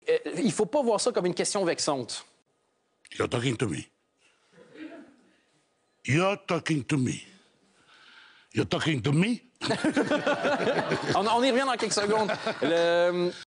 il faut pas voir ça comme une question vexante. You're talking to me. You're talking to me. You're talking to me? On y revient dans quelques secondes.